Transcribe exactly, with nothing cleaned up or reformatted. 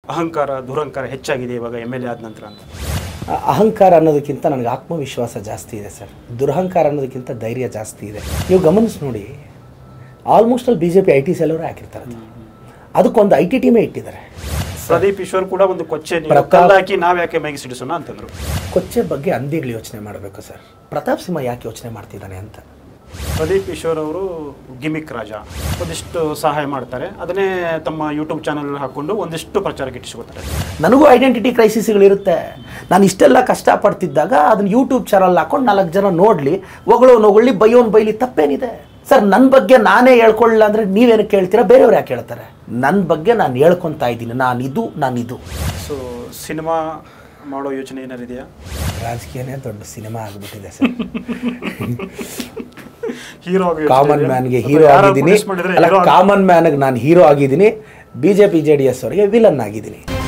ಅಹಂಕಾರ ದುರಹಂಕಾರ ಹೆಚ್ಚಾಗಿದೆ ಇವಾಗ ಎಮ್ ಎಲ್ ಎ ಆದ ನಂತರ ಅಂತ? ಅಹಂಕಾರ ಅನ್ನೋದಕ್ಕಿಂತ ನನಗೆ ಆತ್ಮವಿಶ್ವಾಸ ಜಾಸ್ತಿ ಇದೆ ಸರ್. ದುರಹಂಕಾರ ಅನ್ನೋದಕ್ಕಿಂತ ಧೈರ್ಯ ಜಾಸ್ತಿ ಇದೆ. ನೀವು ಗಮನಿಸಿ ನೋಡಿ, ಆಲ್ಮೋಸ್ಟ್ ಅಲ್ಲಿ B J P I T ಸೆಲ್ಲವರು ಹಾಕಿರ್ತಾರೆ, ಅದಕ್ಕೊಂದು ಐ ಟಿ ಟೀಮೇ ಇಟ್ಟಿದ್ದಾರೆ. ಪ್ರದೀಪ್ ಈಶ್ವರ್ ಕೂಡ ಒಂದು ಕೊಚ್ಚೆ ಹಾಕಿ ನಾವು ಯಾಕೆ ಮೈಗೆ ಸಿಡಿಸೋಣ ಅಂತಂದ್ರು. ಕೊಚ್ಚೆ ಬಗ್ಗೆ ಅಂದಿಗಳು ಯೋಚನೆ ಮಾಡಬೇಕು ಸರ್. ಪ್ರತಾಪ್ ಸಿಂಹ ಯಾಕೆ ಯೋಚನೆ ಮಾಡ್ತಿದ್ದಾನೆ ಅಂತ. ಪ್ರದೀಪ್ ಈಶ್ವರ್ ಅವರು ಗಿಮಿಕ್ ರಾಜ, ಒಂದಿಷ್ಟು ಸಹಾಯ ಮಾಡ್ತಾರೆ, ಅದನ್ನೇ ತಮ್ಮ ಯೂಟ್ಯೂಬ್ ಚಾನಲ್ ಹಾಕೊಂಡು ಒಂದಿಷ್ಟು ಪ್ರಚಾರಕ್ಕೆ ಇಟ್ಟಿಸ್ಕೊತಾರೆ. ನನಗೂ ಐಡೆಂಟಿಟಿ ಕ್ರೈಸಿಸ್ಗಳಿರುತ್ತೆ. ನಾನು ಇಷ್ಟೆಲ್ಲ ಕಷ್ಟಪಡ್ತಿದ್ದಾಗ ಅದನ್ನು ಯೂಟ್ಯೂಬ್ ಚಾನಲ್ ಹಾಕೊಂಡು ನಾಲ್ಕು ಜನ ನೋಡಲಿ, ಹೊಗಳೋ ಹೊಗಳಿ ಬೈಯೋನ್ ಬೈಲಿ ತಪ್ಪೇನಿದೆ ಸರ್? ನನ್ನ ಬಗ್ಗೆ ನಾನೇ ಹೇಳ್ಕೊಳ್ಳಿಲ್ಲ ಅಂದರೆ ನೀವೇನು ಕೇಳ್ತೀರಾ? ಬೇರೆಯವ್ರು ಯಾಕೆ ಹೇಳ್ತಾರೆ? ನನ್ನ ಬಗ್ಗೆ ನಾನು ಹೇಳ್ಕೊತಾ ಇದ್ದೀನಿ, ನಾನಿದು ನಾನಿದು. ಸೊ ಸಿನಿಮಾ ಮಾಡೋ ಯೋಚನೆ ಏನಾರು ಇದೆಯಾ? ರಾಜಕೀಯನೇ ದೊಡ್ಡ ಸಿನಿಮಾ ಆಗಿಬಿಟ್ಟಿದೆ ಸರ್. ಹೀರೋ ಕಾಮನ್ ಮ್ಯಾನ್ಗೆ ಹೀರೋ ಆಗಿದ್ದೀನಿ, ಅಲ್ಲ ಕಾಮನ್ ಮ್ಯಾನ್ಗೆ ನಾನು ಹೀರೋ ಆಗಿದ್ದೀನಿ, B J P J D S ಅವರಿಗೆ ವಿಲನ್ ಆಗಿದ್ದೀನಿ.